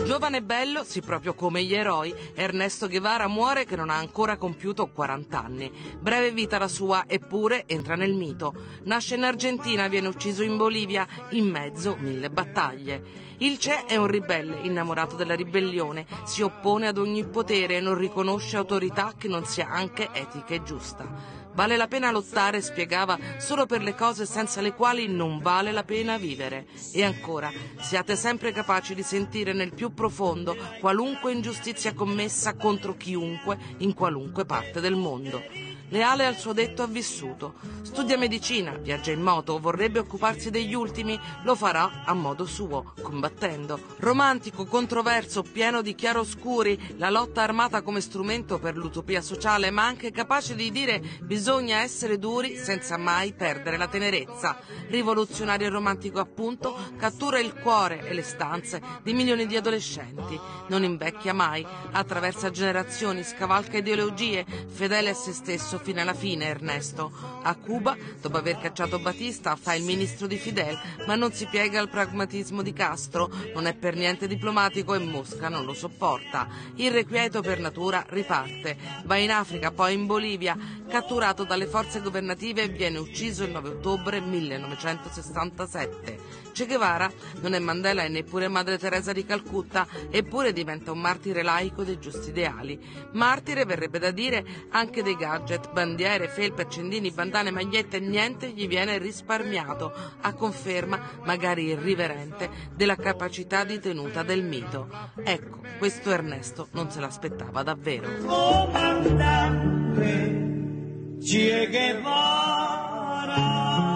Giovane e bello, sì proprio come gli eroi, Ernesto Guevara muore che non ha ancora compiuto 40 anni. Breve vita la sua, eppure entra nel mito. Nasce in Argentina, viene ucciso in Bolivia, in mezzo 1000 battaglie. Il Che è un ribelle, innamorato della ribellione, si oppone ad ogni potere e non riconosce autorità che non sia anche etica e giusta. Vale la pena lottare, spiegava, solo per le cose senza le quali non vale la pena vivere. E ancora, siate sempre capaci di sentire nel più profondo qualunque ingiustizia commessa contro chiunque in qualunque parte del mondo. Leale al suo detto ha vissuto. Studia medicina, viaggia in moto, vorrebbe occuparsi degli ultimi, lo farà a modo suo, combattendo. Romantico, controverso, pieno di chiaroscuri, la lotta armata come strumento per l'utopia sociale, ma anche capace di dire bisogna essere duri senza mai perdere la tenerezza. Rivoluzionario e romantico appunto, cattura il cuore e le stanze di milioni di adolescenti. Non invecchia mai, attraversa generazioni, scavalca ideologie, fedele a se stesso fino alla fine Ernesto. A Cuba, dopo aver cacciato Batista, fa il ministro di Fidel, ma non si piega al pragmatismo di Castro, non è per niente diplomatico e Mosca non lo sopporta. Irrequieto per natura, riparte, va in Africa, poi in Bolivia, catturato dalle forze governative e viene ucciso il 9 ottobre 1967. Che Guevara non è Mandela e neppure Madre Teresa di Calcutta, eppure diventa un martire laico dei giusti ideali. Martire, verrebbe da dire, anche dei gadget, bandiere, felpe, accendini, bandane, magliette, niente gli viene risparmiato, a conferma, magari irriverente, della capacità di tenuta del mito. Ecco, questo Ernesto non se l'aspettava davvero. Comandante Che Guevara.